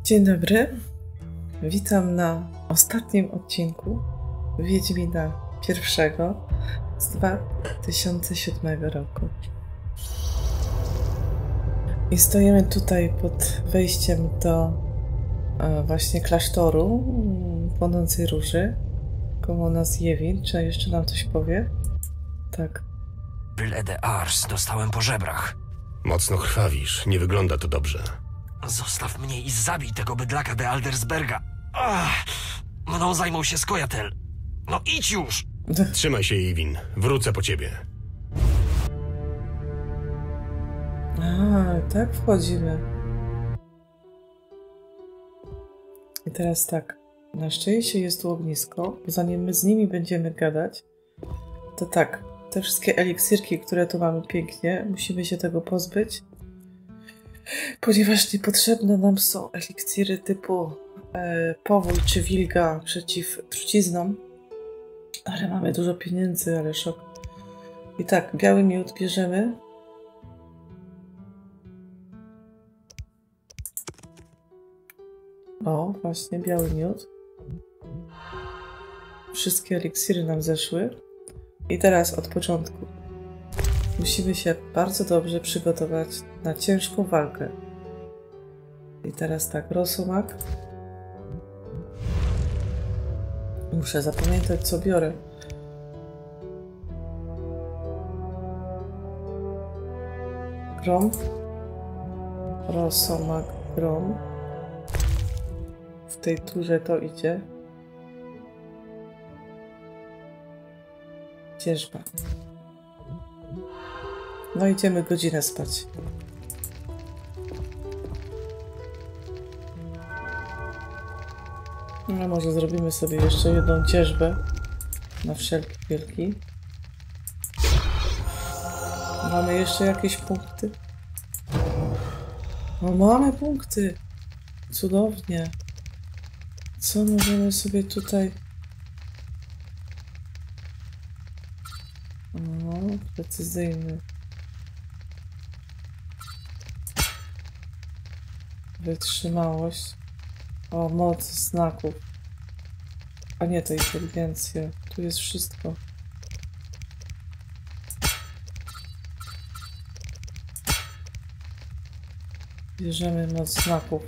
Dzień dobry, witam na ostatnim odcinku Wiedźmina I z 2007 roku. I stoimy tutaj pod wejściem do właśnie klasztoru Płonącej Róży. Koło nas Jewin, czy jeszcze nam coś powie? Tak. Byle de Ars dostałem po żebrach. Mocno krwawisz, nie wygląda to dobrze. Zostaw mnie i zabij tego bydlaka de Aldersberga. Mną zajmą się Skojatel. No idź już! Trzymaj się, Iwin. Wrócę po ciebie. Tak wchodzimy. I teraz tak. Na szczęście jest tu ognisko, bo zanim my z nimi będziemy gadać, to tak, te wszystkie eliksirki, które tu mamy pięknie, musimy się tego pozbyć, ponieważ niepotrzebne nam są eliksiry typu powój czy wilga przeciw truciznom, ale mamy dużo pieniędzy, ale szok. I tak, biały miód bierzemy. O, właśnie, biały miód. Wszystkie eliksiry nam zeszły. I teraz od początku. Musimy się bardzo dobrze przygotować na ciężką walkę. I teraz tak, rosomak. Muszę zapamiętać, co biorę. Grom. Rosomak, grom. W tej turze to idzie. Dzierżba. No idziemy godzinę spać. No może zrobimy sobie jeszcze jedną dzierżbę. Na wszelki wielki. Mamy jeszcze jakieś punkty? No mamy punkty! Cudownie. Co możemy sobie tutaj... No, precyzyjny. Wytrzymałość. O, moc znaków. A nie, to inteligencja. Tu jest wszystko. Bierzemy moc znaków.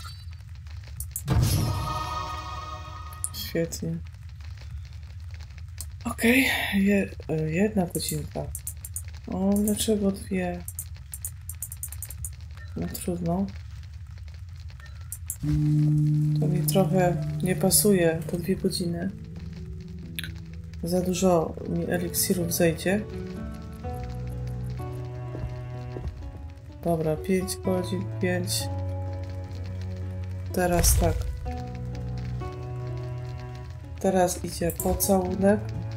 Świetnie. Okej, jedna godzinka. O, dlaczego dwie? No trudno. To mi trochę nie pasuje, to 2 godziny. Za dużo mi eliksirów zejdzie. Dobra, 5 godzin, 5. Teraz tak. Teraz idzie pocałunek.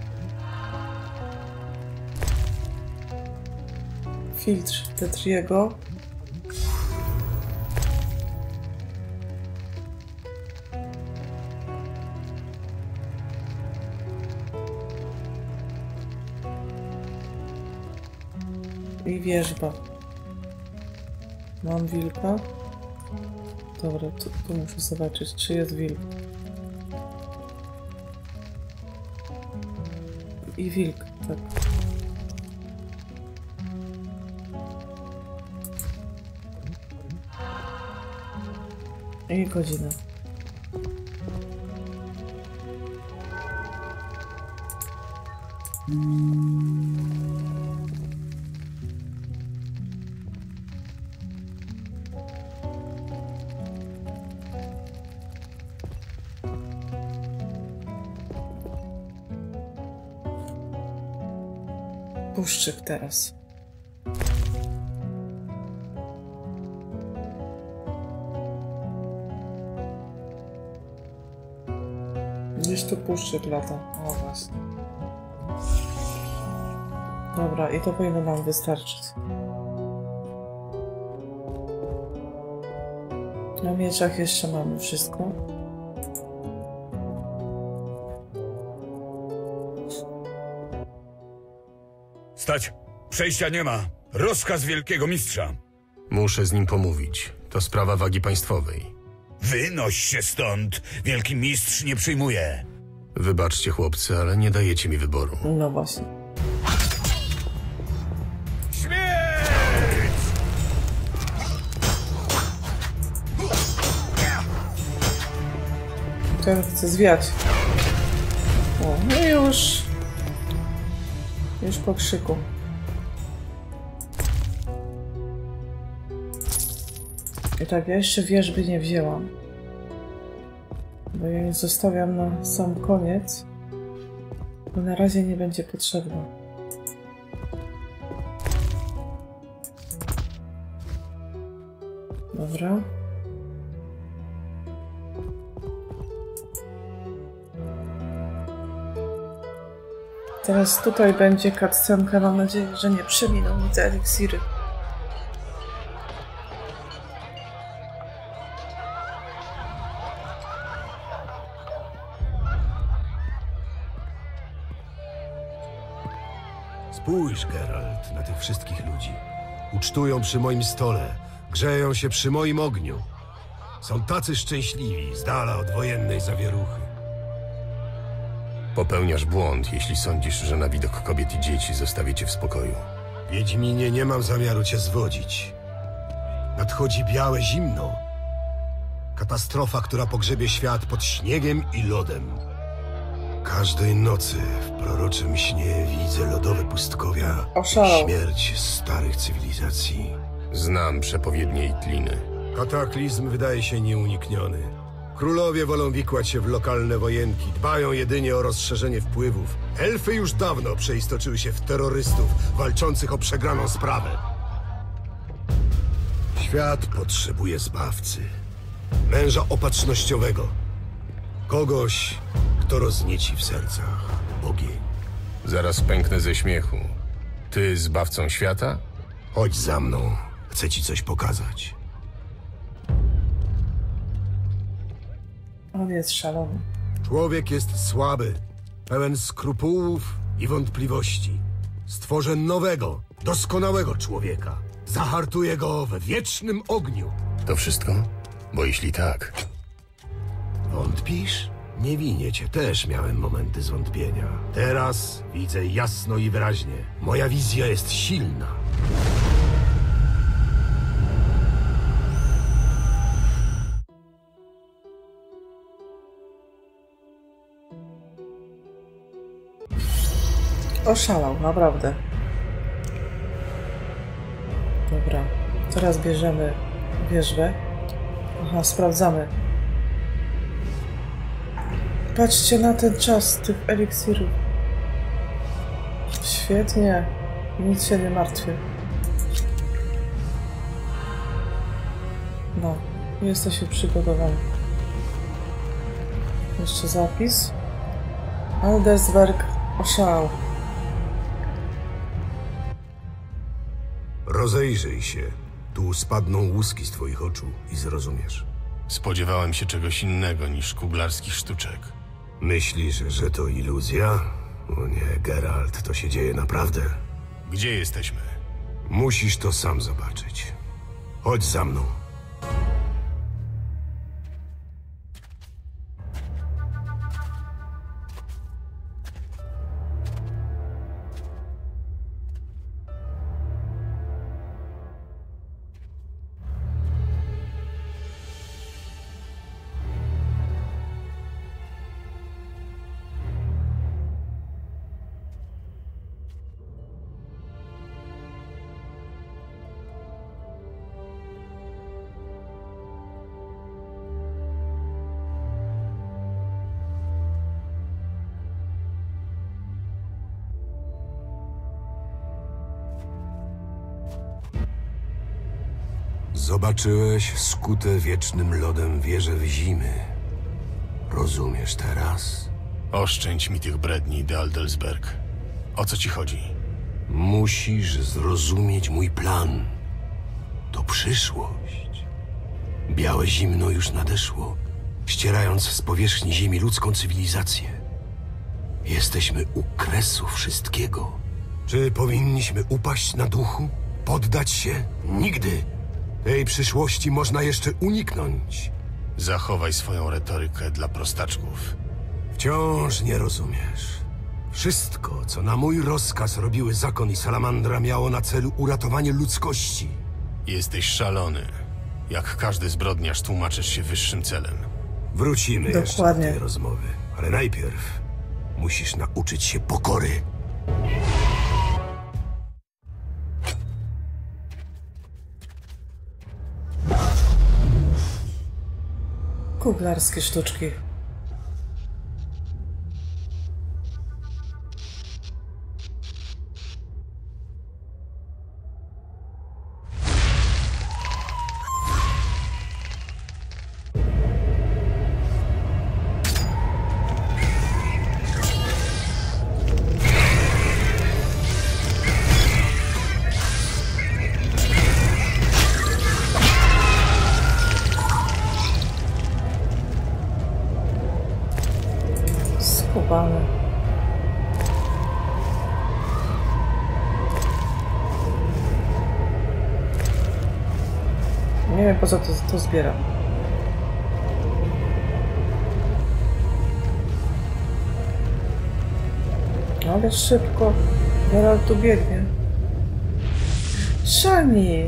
Filtr Tetriego. I wierzba. Mam wilka. Dobra, tu muszę zobaczyć, czy jest wilk. I wilk, tak. I godzina. Puszczyk teraz. Gdzieś tu puszczyk lata. O właśnie. Dobra, i to powinno nam wystarczyć. Na mieczach jeszcze mamy wszystko. Stać! Przejścia nie ma. Rozkaz wielkiego mistrza. Muszę z nim pomówić. To sprawa wagi państwowej. Wynoś się stąd. Wielki mistrz nie przyjmuje. Wybaczcie, chłopcy, ale nie dajecie mi wyboru. No właśnie. Śmierć! Ten chce zwiać. O, no i już. Już po krzyku. I tak, ja jeszcze wierzby nie wzięłam. Bo ja je zostawiam na sam koniec. Bo na razie nie będzie potrzebna. Dobra. Teraz tutaj będzie cutscenka. Mam nadzieję, że nie przeminą mi te eliksiry. Spójrz, Geralt, na tych wszystkich ludzi. Ucztują przy moim stole, grzeją się przy moim ogniu. Są tacy szczęśliwi, z dala od wojennej zawieruchy. Popełniasz błąd, jeśli sądzisz, że na widok kobiet i dzieci zostawię cię w spokoju. Wiedźminie, nie mam zamiaru cię zwodzić. Nadchodzi białe zimno. Katastrofa, która pogrzebie świat pod śniegiem i lodem. Każdej nocy w proroczym śnie widzę lodowe pustkowia Oszalał. i śmierć starych cywilizacji. Znam przepowiednie i tliny. Kataklizm wydaje się nieunikniony. Królowie wolą wikłać się w lokalne wojenki, dbają jedynie o rozszerzenie wpływów. Elfy już dawno przeistoczyły się w terrorystów walczących o przegraną sprawę. Świat potrzebuje zbawcy. Męża opatrznościowego. Kogoś, kto roznieci w sercach ogień. Zaraz pęknę ze śmiechu. Ty zbawcą świata? Chodź za mną. Chcę ci coś pokazać. On jest szalony. Człowiek jest słaby, pełen skrupułów i wątpliwości. Stworzę nowego, doskonałego człowieka. Zahartuję go we wiecznym ogniu. To wszystko? Bo jeśli tak... Wątpisz? Nie winię cię, też miałem momenty zwątpienia. Teraz widzę jasno i wyraźnie. Moja wizja jest silna. Oszalał, naprawdę. Dobra, teraz bierzemy wierzbę. Aha, sprawdzamy. Patrzcie na ten czas tych eliksirów. Świetnie. Nic się nie martwię. No, jesteśmy przygotowani. Jeszcze zapis. Aldersberg oszalał. Rozejrzyj się. Tu spadną łuski z twoich oczu i zrozumiesz. Spodziewałem się czegoś innego niż kuglarskich sztuczek. Myślisz, że to iluzja? O nie, Geralt, to się dzieje naprawdę. Gdzie jesteśmy? Musisz to sam zobaczyć. Chodź za mną. Zobaczyłeś skute wiecznym lodem wieże w zimy. Rozumiesz teraz? Oszczędź mi tych bredni, de Aldelsberg. O co ci chodzi? Musisz zrozumieć mój plan. To przyszłość. Białe zimno już nadeszło, ścierając z powierzchni ziemi ludzką cywilizację. Jesteśmy u kresu wszystkiego. Czy powinniśmy upaść na duchu? Poddać się? Nigdy! Tej przyszłości można jeszcze uniknąć. Zachowaj swoją retorykę dla prostaczków. Wciąż nie rozumiesz. Wszystko, co na mój rozkaz robiły zakon i salamandra, miało na celu uratowanie ludzkości. Jesteś szalony. Jak każdy zbrodniarz tłumaczysz się wyższym celem. Wrócimy jeszcze do Dokładnie. tej rozmowy, ale najpierw musisz nauczyć się pokory. Kuglarskie sztuczki. Skubane. Nie wiem, po co to zbieram. Ale szybko Geralt tu biegnie. Shani!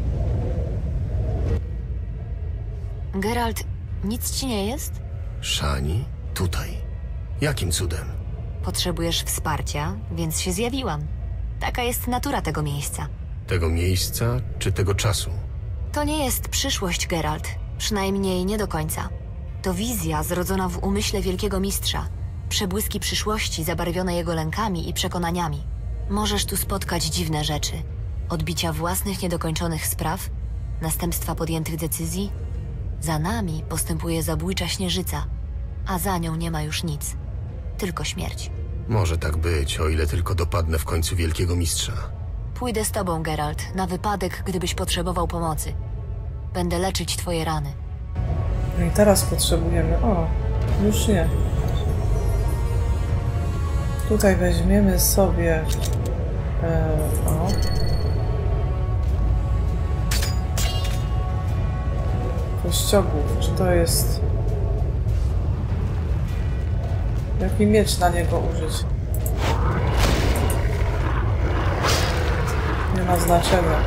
Geralt, nic ci nie jest? Shani? Tutaj. Jakim cudem? Potrzebujesz wsparcia, więc się zjawiłam. Taka jest natura tego miejsca. Tego miejsca czy tego czasu? To nie jest przyszłość, Geralt. Przynajmniej nie do końca. To wizja zrodzona w umyśle wielkiego mistrza. Przebłyski przyszłości zabarwione jego lękami i przekonaniami. Możesz tu spotkać dziwne rzeczy. Odbicia własnych niedokończonych spraw, następstwa podjętych decyzji. Za nami postępuje zabójcza śnieżyca, a za nią nie ma już nic. Tylko śmierć. Może tak być, o ile tylko dopadnę w końcu wielkiego mistrza. Pójdę z tobą, Geralt, na wypadek, gdybyś potrzebował pomocy. Będę leczyć twoje rany. No i teraz potrzebujemy... O, już nie. Tutaj weźmiemy sobie... o. Kościogłów. Czy to jest... Jaki miecz na niego użyć? Nie ma znaczenia.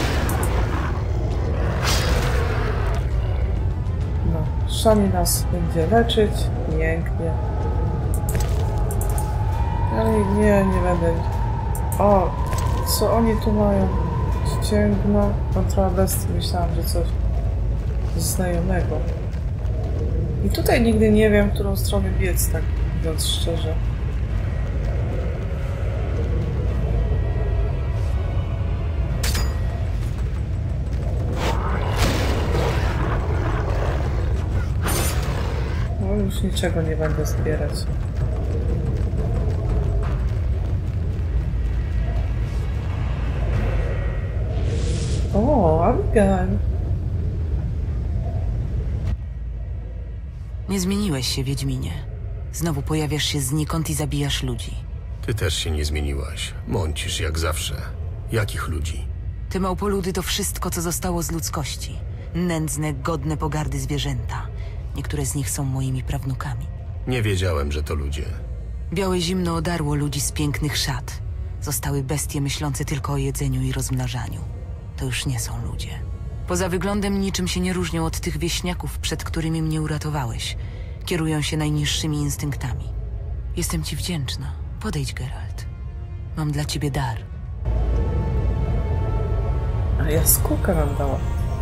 No, Shani nas będzie leczyć. Pięknie. Ale nie będę. O, co oni tu mają? Ścięgno, kontra bestii. Myślałam, że coś znajomego. I tutaj nigdy nie wiem, w którą stronę biec, tak mówiąc szczerze. No już niczego nie będę zbierać. O, Abigail. Nie zmieniłeś się, Wiedźminie. Znowu pojawiasz się znikąd i zabijasz ludzi. Ty też się nie zmieniłaś. Mącisz jak zawsze. Jakich ludzi? Te małpoludy to wszystko, co zostało z ludzkości. Nędzne, godne pogardy zwierzęta. Niektóre z nich są moimi prawnukami. Nie wiedziałem, że to ludzie. Białe zimno odarło ludzi z pięknych szat. Zostały bestie myślące tylko o jedzeniu i rozmnażaniu. To już nie są ludzie. Poza wyglądem niczym się nie różnią od tych wieśniaków, przed którymi mnie uratowałeś. Kierują się najniższymi instynktami. Jestem ci wdzięczna. Podejdź, Geralt. Mam dla ciebie dar. A jaskółkę nam dała.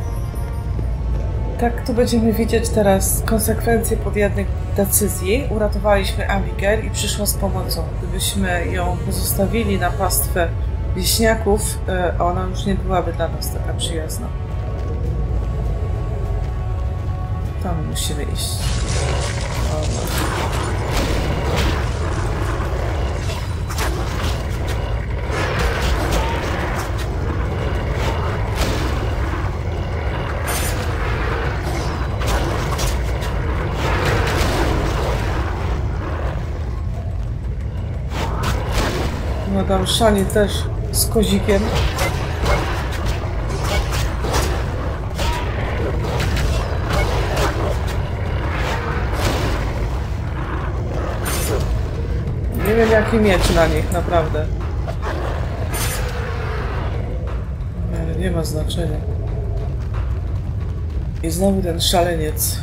Tak, tu będziemy widzieć teraz konsekwencje podjętych decyzji. Uratowaliśmy Abigail i przyszła z pomocą. Gdybyśmy ją pozostawili na pastwę wieśniaków, ona już nie byłaby dla nas taka przyjazna. Tam musimy iść. Madame Shani też z kozikiem. Nie wiem jaki miecz na nich, naprawdę. Nie ma znaczenia. I znowu ten szaleniec.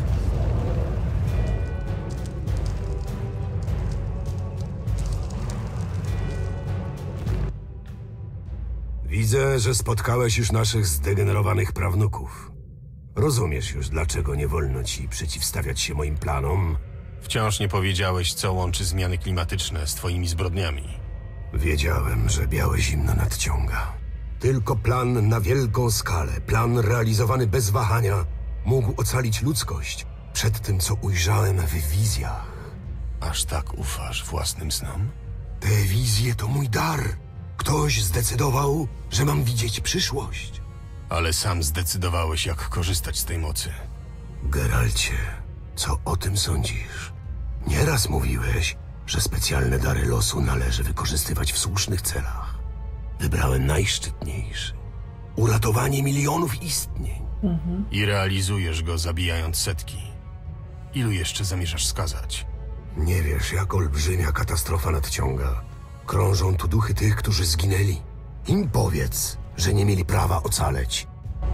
Widzę, że spotkałeś już naszych zdegenerowanych prawnuków. Rozumiesz już, dlaczego nie wolno ci przeciwstawiać się moim planom? Wciąż nie powiedziałeś, co łączy zmiany klimatyczne z twoimi zbrodniami. Wiedziałem, że białe zimno nadciąga. Tylko plan na wielką skalę, plan realizowany bez wahania, mógł ocalić ludzkość przed tym, co ujrzałem w wizjach. Aż tak ufasz własnym snom? Te wizje to mój dar. Ktoś zdecydował, że mam widzieć przyszłość. Ale sam zdecydowałeś, jak korzystać z tej mocy. Geralcie, co o tym sądzisz? Nieraz mówiłeś, że specjalne dary losu należy wykorzystywać w słusznych celach. Wybrałem najszczytniejszy. Uratowanie milionów istnień. I realizujesz go, zabijając setki. Ilu jeszcze zamierzasz skazać? Nie wiesz, jak olbrzymia katastrofa nadciąga. Krążą tu duchy tych, którzy zginęli. Im powiedz, że nie mieli prawa ocaleć.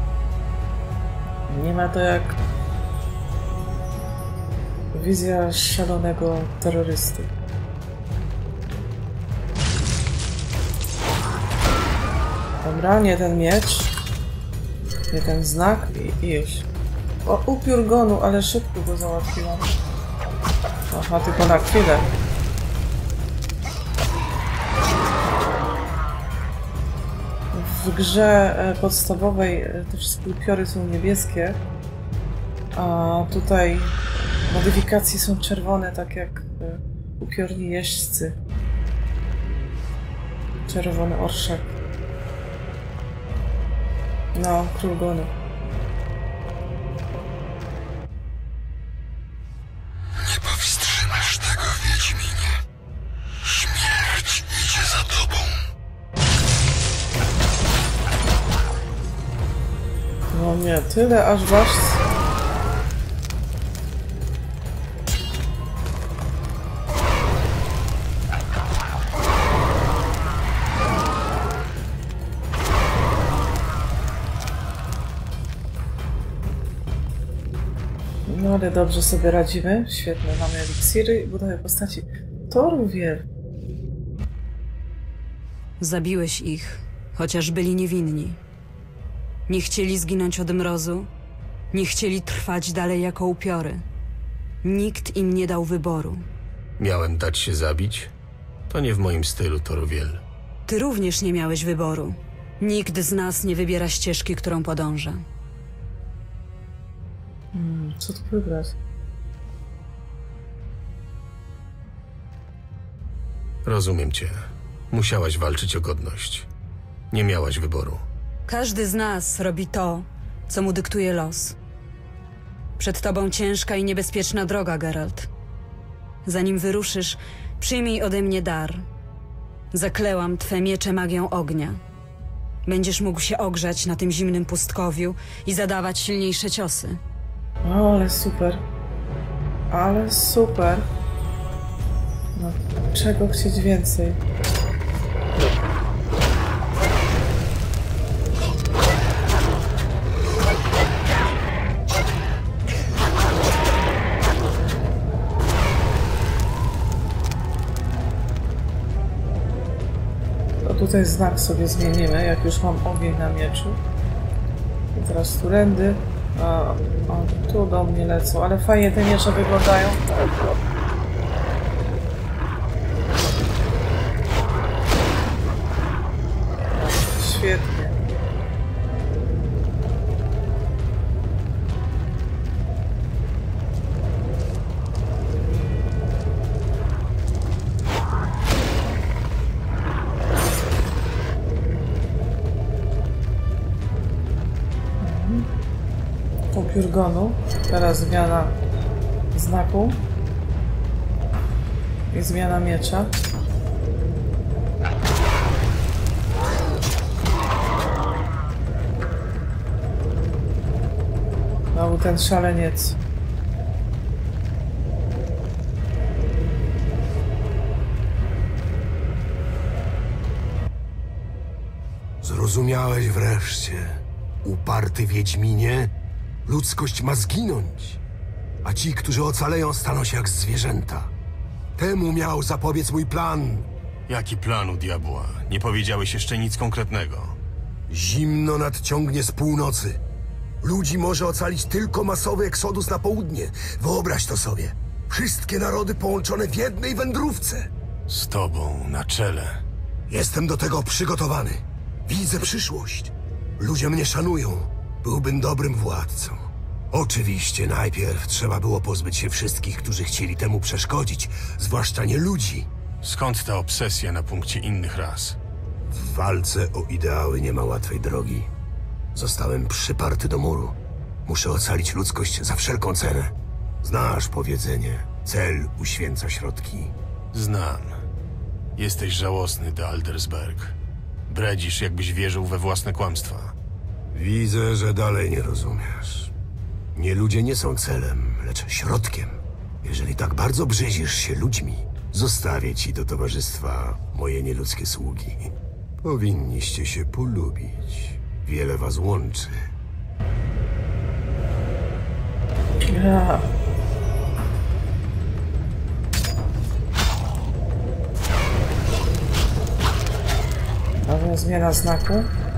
Nie ma to jak wizja szalonego terrorysty. Dobra, nie ten miecz, nie ten znak i już. O, upiór gonu, ale szybko go załatwiłam. Aha, tylko na chwilę. W grze podstawowej te wszystkie upiory są niebieskie, a tutaj modyfikacje są czerwone, tak jak upiorni jeźdźcy. Czerwony orszak. No, król gonu. Nie powstrzymasz tego, Wiedźminie. Śmierć idzie za tobą. No nie, tyle aż wasz. No ale dobrze sobie radzimy. Świetnie, mamy eliksiry i budowę postaci. Toruwiel. Zabiłeś ich, chociaż byli niewinni. Nie chcieli zginąć od mrozu, nie chcieli trwać dalej jako upiory. Nikt im nie dał wyboru. Miałem dać się zabić? To nie w moim stylu, Toruwiel. Ty również nie miałeś wyboru. Nikt z nas nie wybiera ścieżki, którą podąża. Co tu wybrać? Rozumiem cię. Musiałaś walczyć o godność. Nie miałaś wyboru. Każdy z nas robi to, co mu dyktuje los. Przed tobą ciężka i niebezpieczna droga, Geralt. Zanim wyruszysz, przyjmij ode mnie dar. Zaklełam twe miecze magią ognia. Będziesz mógł się ogrzać na tym zimnym pustkowiu i zadawać silniejsze ciosy. O, ale super. Ale super. No, czego chcieć więcej? To tutaj znak sobie zmienimy, jak już mam ogień na mieczu. I teraz turędy. A tu do mnie lecą, ale fajnie te miecze wyglądają. Świetnie. Upiór gonu. Teraz zmiana znaku i zmiana miecza. Znowu ten szaleniec. Zrozumiałeś wreszcie. Uparty Wiedźminie, ludzkość ma zginąć, a ci, którzy ocaleją, staną się jak zwierzęta. Temu miał zapobiec mój plan. Jaki plan u diabła? Nie powiedziałeś jeszcze nic konkretnego. Zimno nadciągnie z północy. Ludzi może ocalić tylko masowy eksodus na południe. Wyobraź to sobie. Wszystkie narody połączone w jednej wędrówce. Z tobą na czele. Jestem do tego przygotowany. Widzę przyszłość. Ludzie mnie szanują. Byłbym dobrym władcą. Oczywiście najpierw trzeba było pozbyć się wszystkich, którzy chcieli temu przeszkodzić, zwłaszcza nie ludzi. Skąd ta obsesja na punkcie innych ras? W walce o ideały nie ma łatwej drogi. Zostałem przyparty do muru. Muszę ocalić ludzkość za wszelką cenę. Znasz powiedzenie. Cel uświęca środki. Znam. Jesteś żałosny, de Aldersberg. Bredzisz, jakbyś wierzył we własne kłamstwa. Widzę, że dalej nie rozumiesz. Nie ludzie nie są celem, lecz środkiem. Jeżeli tak bardzo brzydzisz się ludźmi, zostawię ci do towarzystwa moje nieludzkie sługi. Powinniście się polubić. Wiele was łączy. Ja. Nowa zmiana znaku.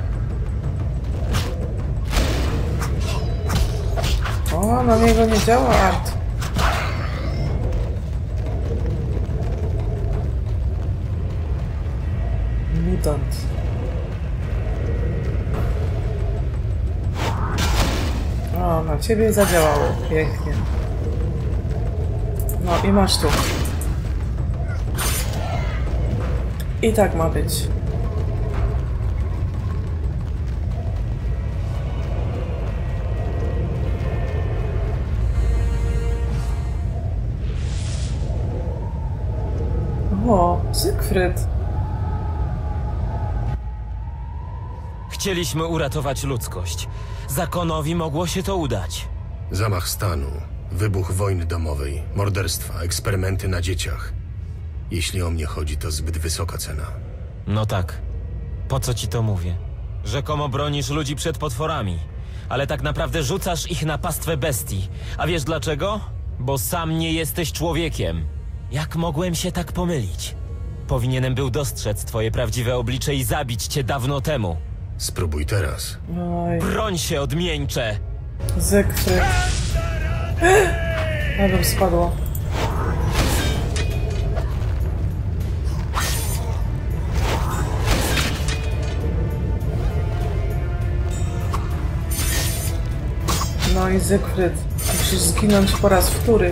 O, na niego nie działa art. Mutant. O, na ciebie zadziałało. Pięknie. No i masz tu. I tak ma być. O, Siegfried. Chcieliśmy uratować ludzkość. Zakonowi mogło się to udać. Zamach stanu, wybuch wojny domowej, morderstwa, eksperymenty na dzieciach. Jeśli o mnie chodzi, to zbyt wysoka cena. No tak. Po co ci to mówię? Rzekomo bronisz ludzi przed potworami, ale tak naprawdę rzucasz ich na pastwę bestii. A wiesz dlaczego? Bo sam nie jesteś człowiekiem. Jak mogłem się tak pomylić? Powinienem był dostrzec twoje prawdziwe oblicze i zabić cię dawno temu. Spróbuj teraz. Oj, Broń się, odmieńcze! Siegfried. Albo spadło. No i Siegfried. Musisz zginąć po raz wtóry.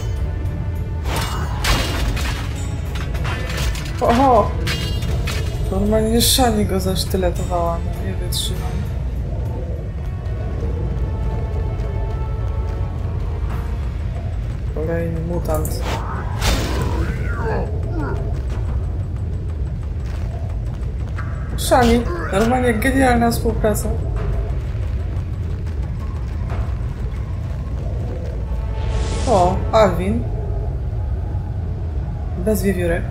Oho! Normalnie Szani go zasztyletowała. No nie wytrzymam. Kolejny mutant. Szani. Normalnie genialna współpraca. O, Alvin. Bez wiewiórek.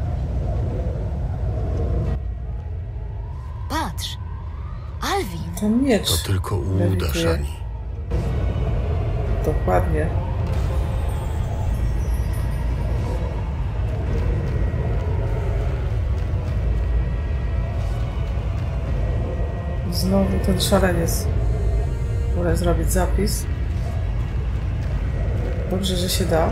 Patrz! Alvin! Ten miecz. To tylko ułuda, lewituje. Szani. Dokładnie. Znowu ten szaleniec. Wolę zrobić zapis. Dobrze, że się da.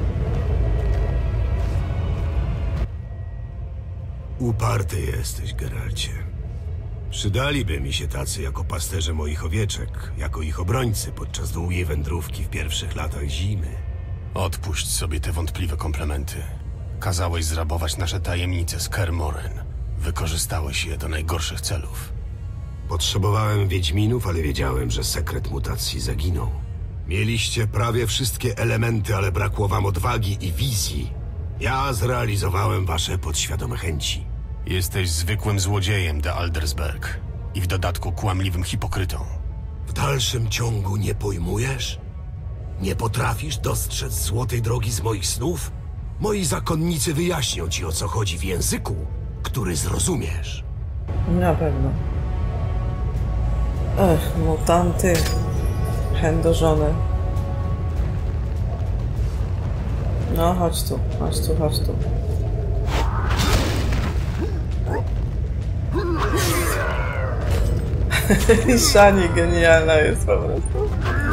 Uparty jesteś, Geralcie. Przydaliby mi się tacy jako pasterze moich owieczek, jako ich obrońcy podczas długiej wędrówki w pierwszych latach zimy. Odpuść sobie te wątpliwe komplementy. Kazałeś zrabować nasze tajemnice z Kaer Morhen. Wykorzystałeś je do najgorszych celów. Potrzebowałem wiedźminów, ale wiedziałem, że sekret mutacji zaginął. Mieliście prawie wszystkie elementy, ale brakło wam odwagi i wizji. Ja zrealizowałem wasze podświadome chęci. Jesteś zwykłym złodziejem, de Aldersberg. I w dodatku kłamliwym hipokrytą. W dalszym ciągu nie pojmujesz? Nie potrafisz dostrzec złotej drogi z moich snów? Moi zakonnicy wyjaśnią ci, o co chodzi w języku, który zrozumiesz. Na pewno. Ech, mutanty. Chędożone. No, chodź tu, chodź tu, chodź tu. Shani genialna jest po prostu.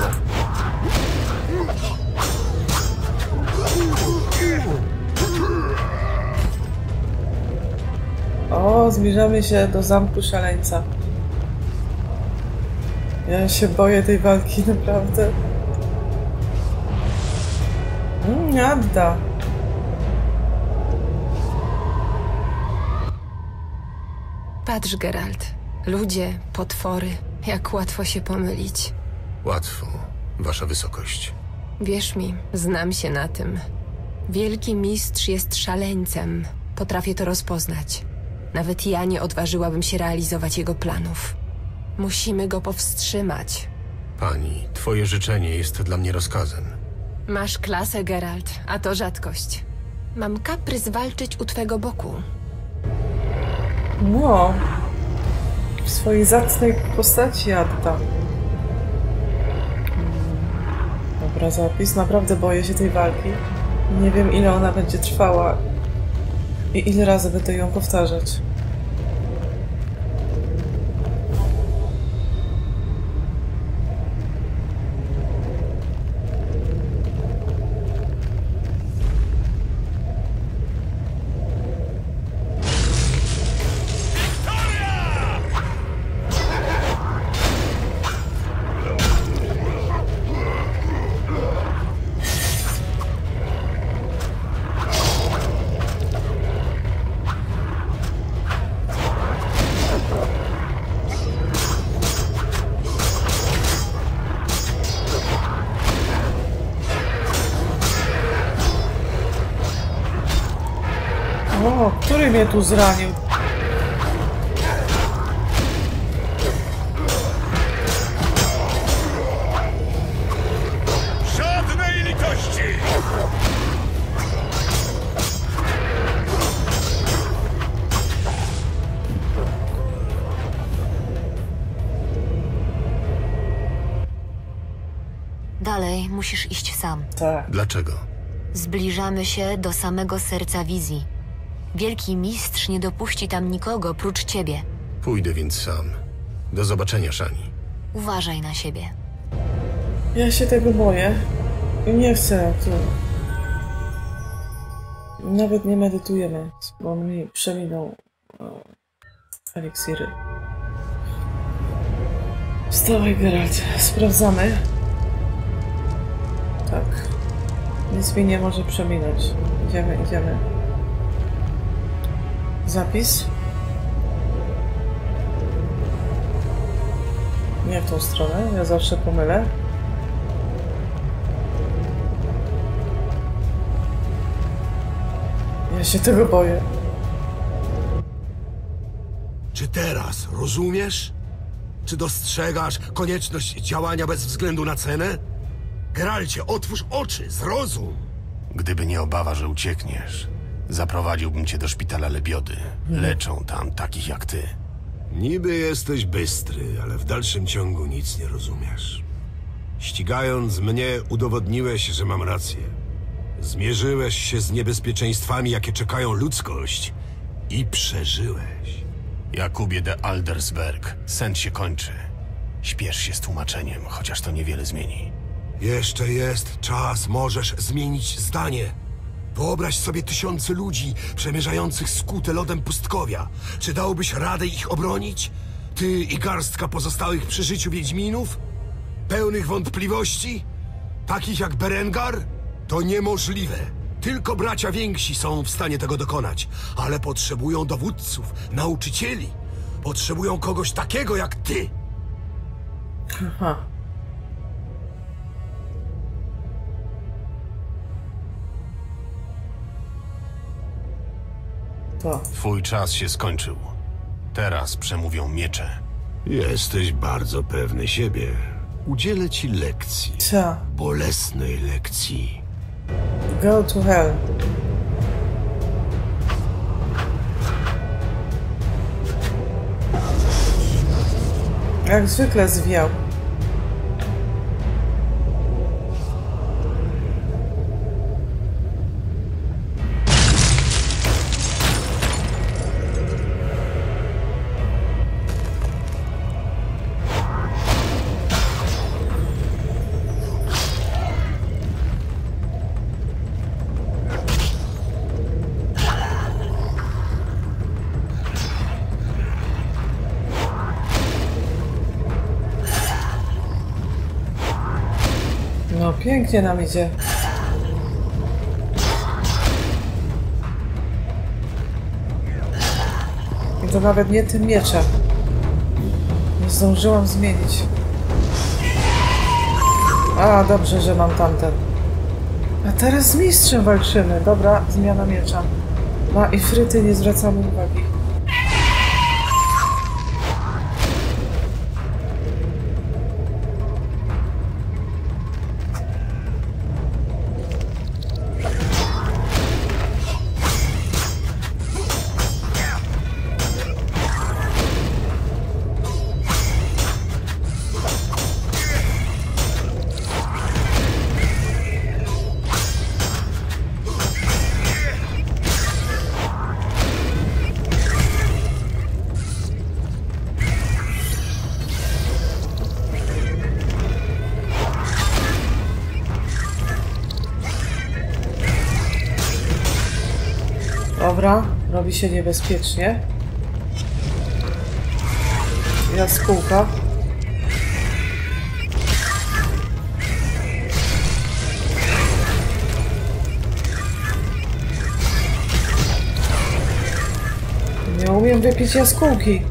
O, zbliżamy się do zamku szaleńca. Ja się boję tej walki, naprawdę. Jadda. Patrz, Geralt. Ludzie, potwory. Jak łatwo się pomylić. Łatwo, wasza wysokość. Wierz mi, znam się na tym. Wielki mistrz jest szaleńcem. Potrafię to rozpoznać. Nawet ja nie odważyłabym się realizować jego planów. Musimy go powstrzymać. Pani, twoje życzenie jest dla mnie rozkazem. Masz klasę, Geralt, a to rzadkość. Mam kaprys walczyć u twego boku. No. W swojej zacnej postaci Jadda. Dobra, zapis. Naprawdę boję się tej walki. Nie wiem, ile ona będzie trwała i ile razy będę ją powtarzać. O, który mnie tu zranił? Żadnej litości! Dalej musisz iść sam. Tak. Dlaczego? Zbliżamy się do samego serca wizji. Wielki mistrz nie dopuści tam nikogo prócz ciebie. Pójdę więc sam. Do zobaczenia, Shani. Uważaj na siebie. Ja się tego boję. I nie chcę tu. Nawet nie medytujemy, bo on mi przeminął eliksiry. Wstawaj, Geralt. Sprawdzamy. Tak. Nic mi nie może przeminąć. Idziemy, idziemy. Zapis. Nie w tą stronę, ja zawsze pomylę. Ja się tego boję. Czy teraz rozumiesz? Czy dostrzegasz konieczność działania bez względu na cenę? Geralcie, otwórz oczy, zrozum! Gdyby nie obawa, że uciekniesz, zaprowadziłbym cię do szpitala Lebiody. Leczą tam takich jak ty. Niby jesteś bystry, ale w dalszym ciągu nic nie rozumiesz. Ścigając mnie, udowodniłeś, że mam rację. Zmierzyłeś się z niebezpieczeństwami, jakie czekają ludzkość i przeżyłeś. Jakubie de Aldersberg, sen się kończy. Śpiesz się z tłumaczeniem, chociaż to niewiele zmieni. Jeszcze jest czas, możesz zmienić zdanie. Wyobraź sobie tysiące ludzi przemierzających skute lodem pustkowia. Czy dałbyś radę ich obronić? Ty i garstka pozostałych przy życiu Wiedźminów? Pełnych wątpliwości? Takich jak Berengar? To niemożliwe. Tylko bracia więksi są w stanie tego dokonać. Ale potrzebują dowódców, nauczycieli. Potrzebują kogoś takiego jak ty. Aha. To. Twój czas się skończył. Teraz przemówią miecze. Jesteś bardzo pewny siebie. Udzielę ci lekcji. Co? Bolesnej lekcji. Go to hell. Jak zwykle zwiał. No, pięknie nam idzie. I to nawet nie tym mieczem. Nie zdążyłam zmienić. A, dobrze, że mam tamten. A teraz z mistrzem walczymy. Dobra, zmiana miecza. Na ifryty nie zwracamy uwagi. Dobra, robi się niebezpiecznie. Jaskółka. Nie umiem wypić jaskółki.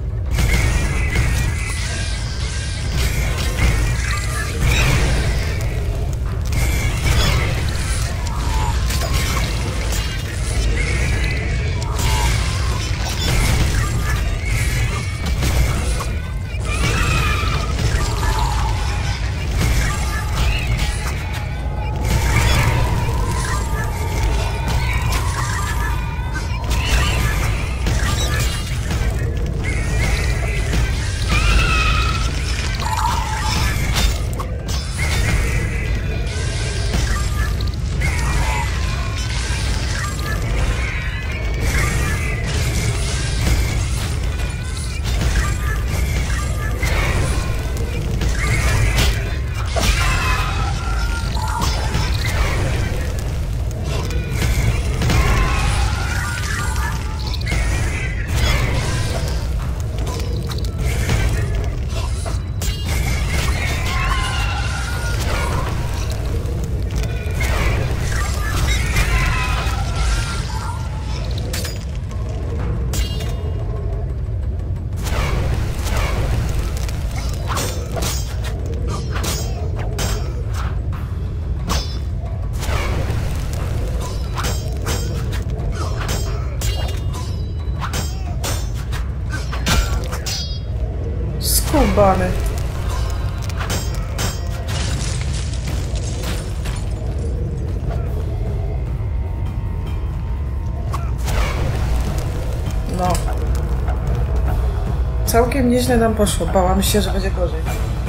Skubany. No. Całkiem nieźle nam poszło. Bałam się, że będzie gorzej.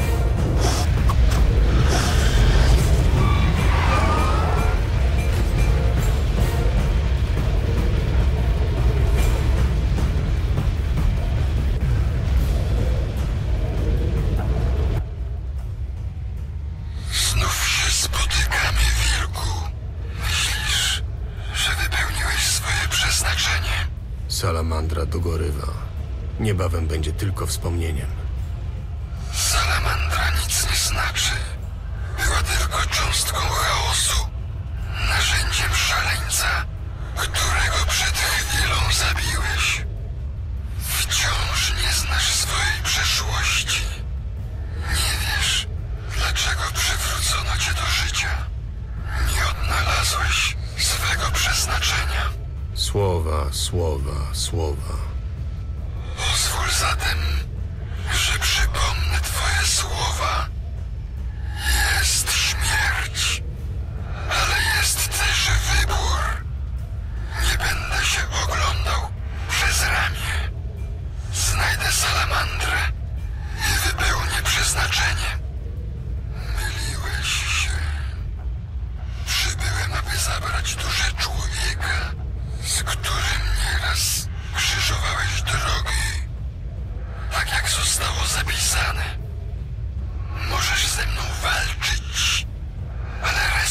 Salamandra dogorywa. Niebawem będzie tylko wspomnieniem. Salamandra nic nie znaczy. Była tylko cząstką chaosu. Narzędziem szaleńca, którego przed chwilą zabiłeś. Wciąż nie znasz swojej przeszłości. Nie wiesz, dlaczego przywrócono cię do życia. Nie odnalazłeś swego przeznaczenia. Słowa, słowa, słowa. Pozwól zatem, że przypomnę twoje słowa. Jest śmierć, ale jest też wybór. Nie będę się oglądał przez ramię. Znajdę salamandrę i wypełnię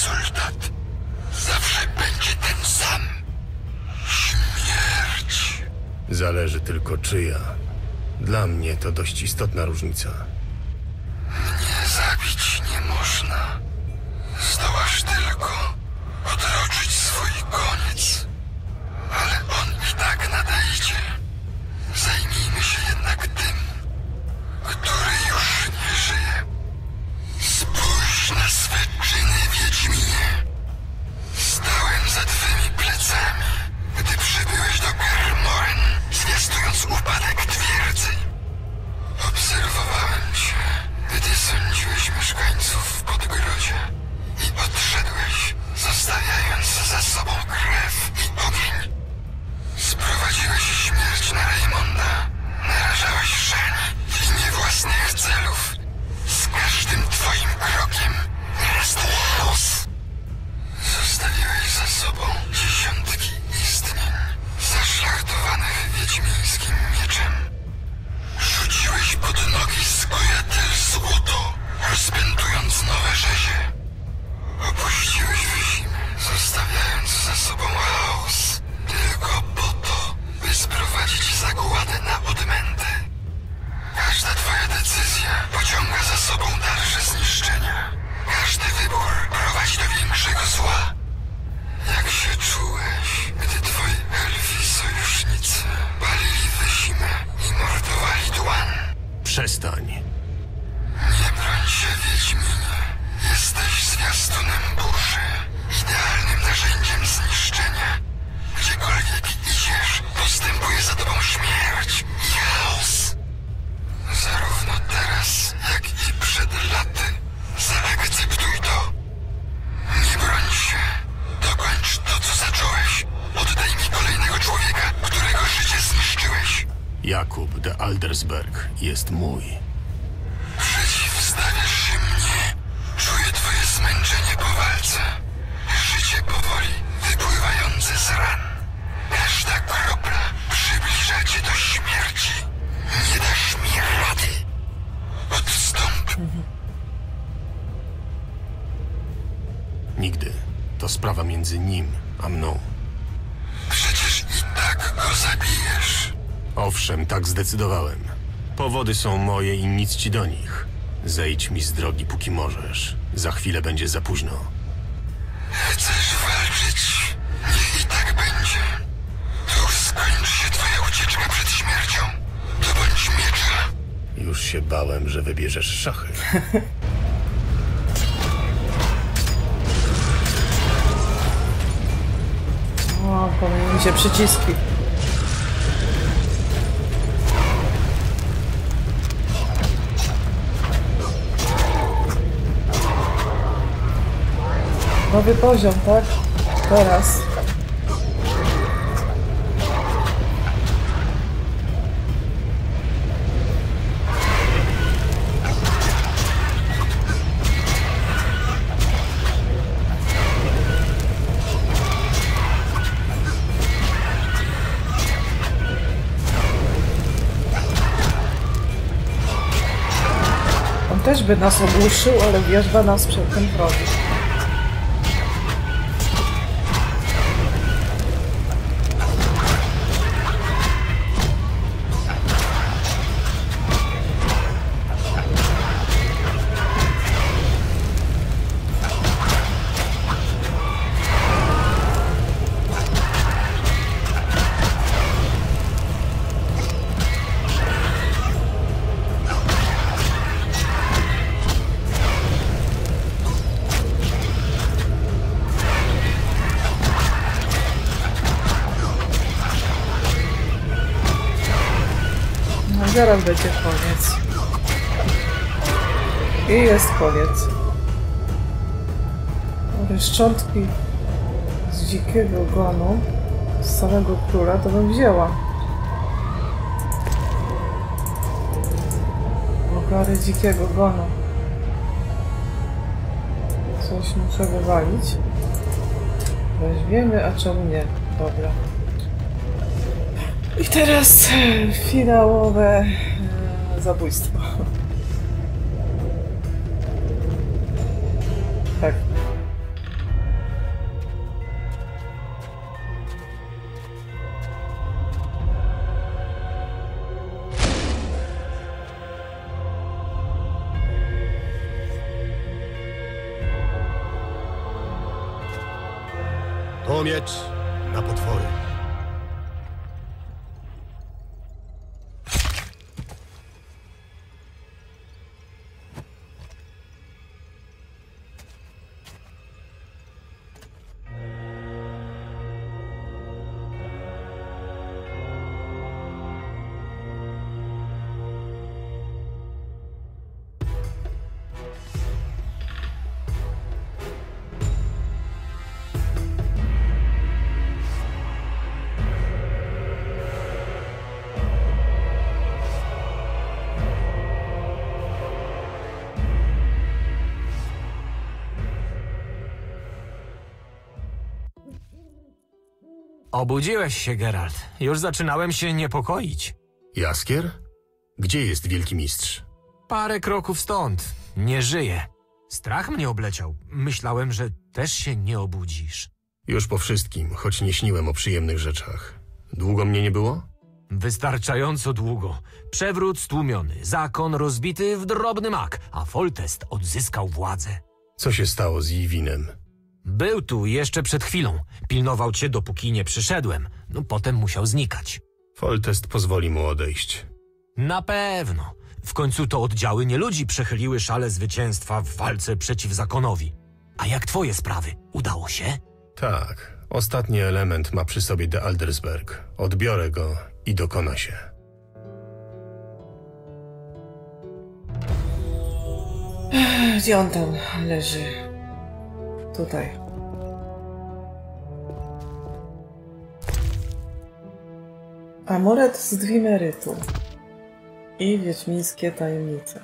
rezultat zawsze będzie ten sam. Śmierć. Zależy tylko czyja. Dla mnie to dość istotna różnica. Mnie zabić nie można. Zdołasz tylko odroczyć swój koniec. Ale on i tak nadejdzie. Zajmijmy się jednak tym, który już nie żyje. Spójrz na swe czyny, Wiedźminie. Stałem za twymi plecami, gdy przybyłeś do Kaer Morhen, zwiastując upadek twierdzy. Obserwowałem cię, gdy sądziłeś mieszkańców w Podgrodzie i odszedłeś, zostawiając za sobą krew i ogień. Sprowadziłeś śmierć na Raymonda, narażałeś Shani w imię własnych celów. Z każdym twoim krokiem narastał chaos. Zostawiłeś za sobą dziesiątki istnień, zaszlachtowanych wiedźmińskim mieczem. Rzuciłeś pod nogi Skojatel złoto, rozpętując nowe rzezie. Opuściłeś wyzimy, zostawiając za sobą chaos, tylko po to, by sprowadzić zagładę na odmęty. Każda twoja decyzja pociąga za sobą dalsze zniszczenia. Każdy wybór prowadzi do większego zła. Jak się czułeś, gdy twoi elfi sojusznicy palili wyzimę i mordowali Dłan? Przestań. Nie broń się, Wiedźminie. Jesteś zwiastunem burzy, idealnym narzędziem zniszczenia. Gdziekolwiek idziesz, postępuje za tobą śmierć i chaos. Zarówno teraz, jak i przed laty. Zaakceptuj to. Nie broń się. Dokończ to, co zacząłeś. Oddaj mi kolejnego człowieka, którego życie zniszczyłeś. Jakub de Aldersberg jest mój. Przeciwstawiasz się mnie. Czuję twoje zmęczenie po walce. Życie powoli wypływające z ran. Każda kropla przybliża cię do śmierci. Nie dasz mi rady. Odstąp. Nigdy. To sprawa między nim a mną. Przecież i tak go zabijesz. Owszem, tak zdecydowałem. Powody są moje i nic ci do nich. Zejdź mi z drogi, póki możesz. Za chwilę będzie za późno. Chcesz walczyć? Niech i tak będzie. Tu skończy się twoja ucieczka przed śmiercią. Dobądź miecza. Już się bałem, że wybierzesz szachy. O, pomyliły mi się przyciski. Nowy poziom, tak? Teraz. On też by nas ogłuszył, ale wjeżdża nas przed tym progiem. Zaraz będzie koniec. I jest koniec. Ale szczątki z dzikiego gonu, z samego króla, to bym wzięła. Ogary dzikiego gonu. Coś muszę wywalić. Weźmiemy, a czemu nie? Dobra. I teraz finałowe zabójstwo. Tak. To miecz na potwory. Obudziłeś się, Geralt. Już zaczynałem się niepokoić. Jaskier? Gdzie jest Wielki Mistrz? Parę kroków stąd. Nie żyje. Strach mnie obleciał. Myślałem, że też się nie obudzisz. Już po wszystkim, choć nie śniłem o przyjemnych rzeczach. Długo mnie nie było? Wystarczająco długo. Przewrót stłumiony, zakon rozbity w drobny mak, a Foltest odzyskał władzę. Co się stało z Ywinem? Był tu jeszcze przed chwilą. Pilnował cię, dopóki nie przyszedłem. No potem musiał znikać. Foltest pozwoli mu odejść. Na pewno. W końcu to oddziały nieludzi przechyliły szale zwycięstwa w walce przeciw zakonowi. A jak twoje sprawy? Udało się? Tak. Ostatni element ma przy sobie de Aldersberg. Odbiorę go i dokona się. Gdzie on tam leży? Tutaj. Amulet z Dwimerytu i wiedźmińskie tajemnice.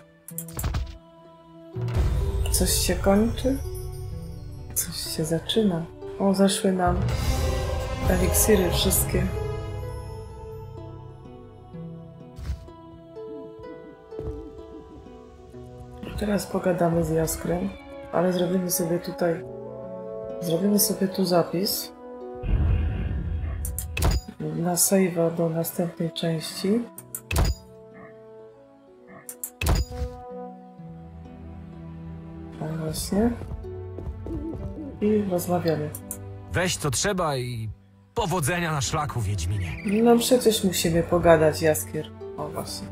Coś się kończy? Coś się zaczyna. O, zeszły nam eliksiry wszystkie. Teraz pogadamy z Jaskrem, ale zrobimy sobie tu zapis na save'a do następnej części. Tak właśnie. I rozmawiamy. Weź co trzeba i powodzenia na szlaku, Wiedźminie. No przecież musimy pogadać, Jaskier. O właśnie.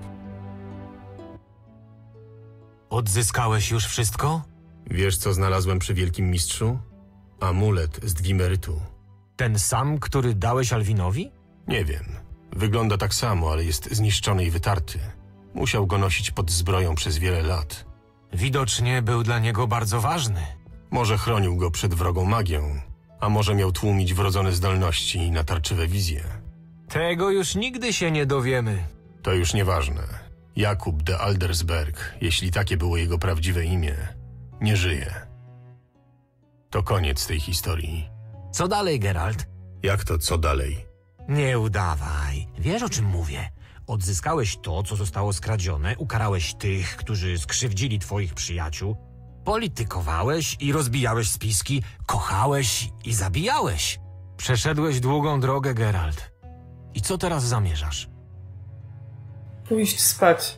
Odzyskałeś już wszystko? Wiesz, co znalazłem przy Wielkim Mistrzu? Amulet z Dwimerytu. Ten sam, który dałeś Alwinowi? Nie wiem. Wygląda tak samo, ale jest zniszczony i wytarty. Musiał go nosić pod zbroją przez wiele lat. Widocznie był dla niego bardzo ważny. Może chronił go przed wrogą magią, a może miał tłumić wrodzone zdolności i natarczywe wizje. Tego już nigdy się nie dowiemy. To już nieważne. Jakub de Aldersberg, jeśli takie było jego prawdziwe imię, nie żyje. To koniec tej historii. Co dalej, Geralt? Jak to co dalej? Nie udawaj. Wiesz, o czym mówię. Odzyskałeś to, co zostało skradzione, ukarałeś tych, którzy skrzywdzili twoich przyjaciół, politykowałeś i rozbijałeś spiski, kochałeś i zabijałeś. Przeszedłeś długą drogę, Geralt. I co teraz zamierzasz? Pójść spać.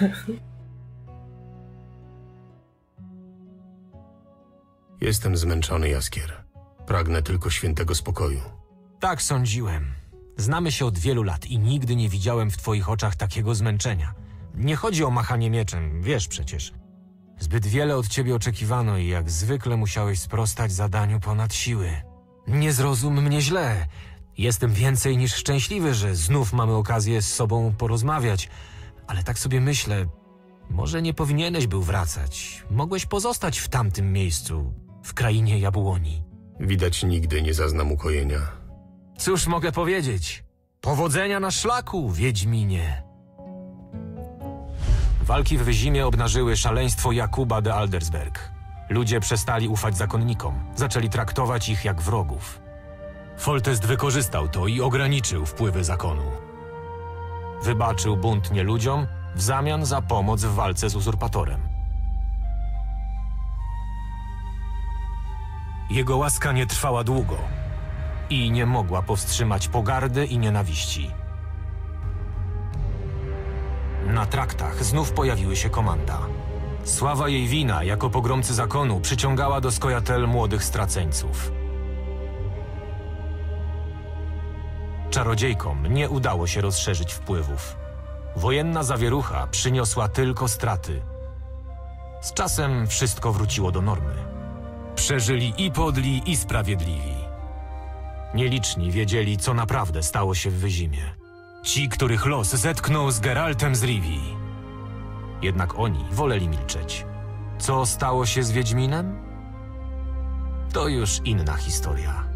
Jestem zmęczony, Jaskier. Pragnę tylko świętego spokoju. Tak sądziłem. Znamy się od wielu lat i nigdy nie widziałem w twoich oczach takiego zmęczenia. Nie chodzi o machanie mieczem, wiesz przecież. Zbyt wiele od ciebie oczekiwano i jak zwykle musiałeś sprostać zadaniu ponad siły. Nie zrozum mnie źle. Jestem więcej niż szczęśliwy, że znów mamy okazję z sobą porozmawiać. Ale tak sobie myślę, może nie powinieneś był wracać. Mogłeś pozostać w tamtym miejscu, w krainie jabłoni. Widać nigdy nie zaznam ukojenia. Cóż mogę powiedzieć? Powodzenia na szlaku, Wiedźminie. Walki w Wyzimie obnażyły szaleństwo Jakuba de Aldersberg. Ludzie przestali ufać zakonnikom, zaczęli traktować ich jak wrogów. Foltest wykorzystał to i ograniczył wpływy zakonu. Wybaczył bunt nieludziom w zamian za pomoc w walce z uzurpatorem. Jego łaska nie trwała długo i nie mogła powstrzymać pogardy i nienawiści. Na traktach znów pojawiły się komanda. Sława jej wina jako pogromcy zakonu przyciągała do Skojatel młodych straceńców. Czarodziejkom nie udało się rozszerzyć wpływów. Wojenna zawierucha przyniosła tylko straty. Z czasem wszystko wróciło do normy. Przeżyli i podli, i sprawiedliwi. Nieliczni wiedzieli, co naprawdę stało się w Wyzimie. Ci, których los zetknął z Geraltem z Rivii. Jednak oni woleli milczeć. Co stało się z Wiedźminem? To już inna historia.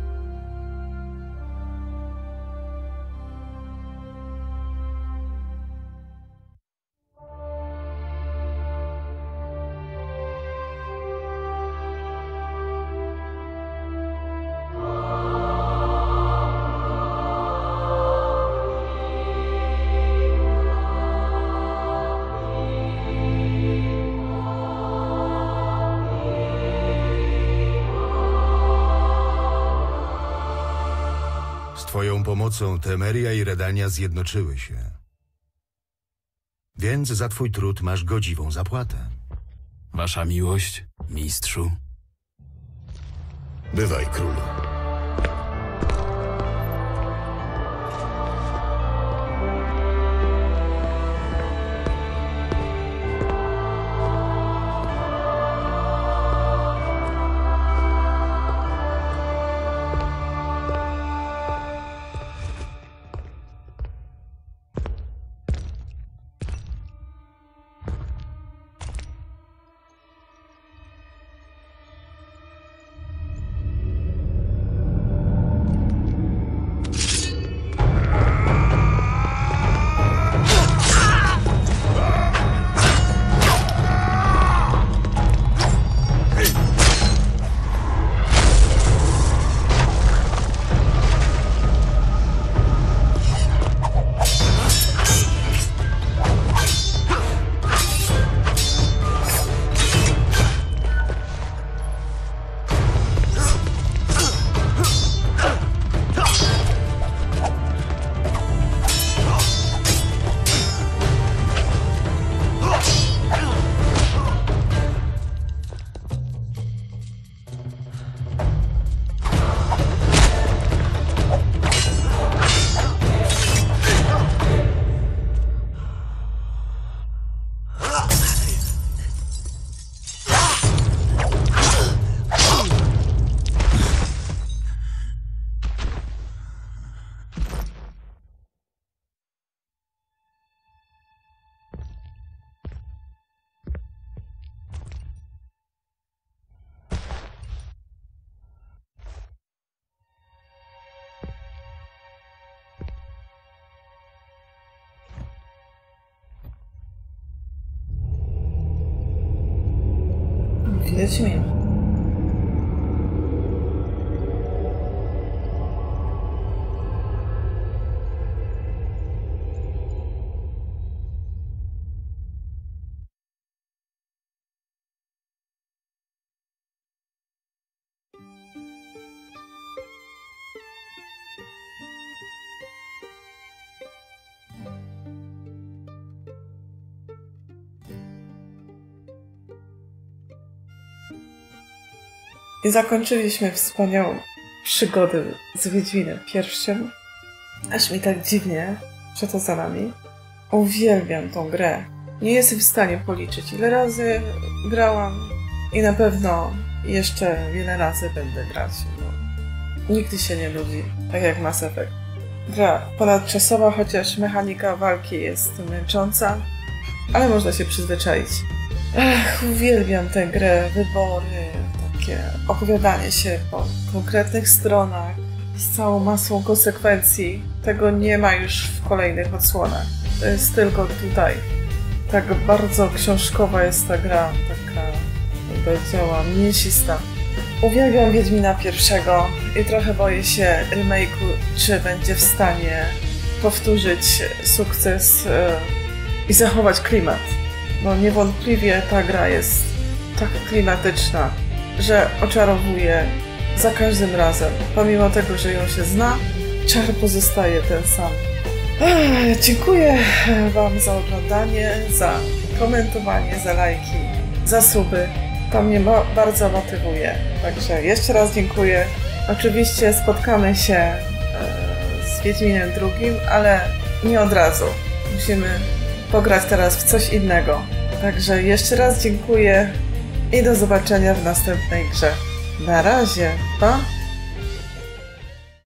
Z twoją pomocą Temeria i Redania zjednoczyły się. Więc za twój trud masz godziwą zapłatę. Wasza miłość, mistrzu. Bywaj, królu. Wiedźmin. I zakończyliśmy wspaniałą przygodę z Wiedźminem pierwszym. Aż mi tak dziwnie, że to za nami. Uwielbiam tą grę. Nie jestem w stanie policzyć, ile razy grałam i na pewno jeszcze wiele razy będę grać. No, nigdy się nie nudzi, tak jak Mass Effect. Gra ponadczasowa, chociaż mechanika walki jest męcząca, ale można się przyzwyczaić. Uwielbiam tę grę, wybory, takie opowiadanie się po konkretnych stronach z całą masą konsekwencji. Tego nie ma już w kolejnych odsłonach. To jest tylko tutaj. Tak bardzo książkowa jest ta gra, taka powiedziała mięsista. Uwielbiam Wiedźmina pierwszego i trochę boję się remake'u, czy będzie w stanie powtórzyć sukces i zachować klimat. No niewątpliwie ta gra jest tak klimatyczna, że oczarowuje za każdym razem. Pomimo tego, że ją się zna, czar pozostaje ten sam. Dziękuję Wam za oglądanie, za komentowanie, za lajki, za suby. To mnie bardzo motywuje. Także jeszcze raz dziękuję. Oczywiście spotkamy się z Wiedźminem II, ale nie od razu. Musimy pograć teraz w coś innego. Także jeszcze raz dziękuję i do zobaczenia w następnej grze. Na razie, pa!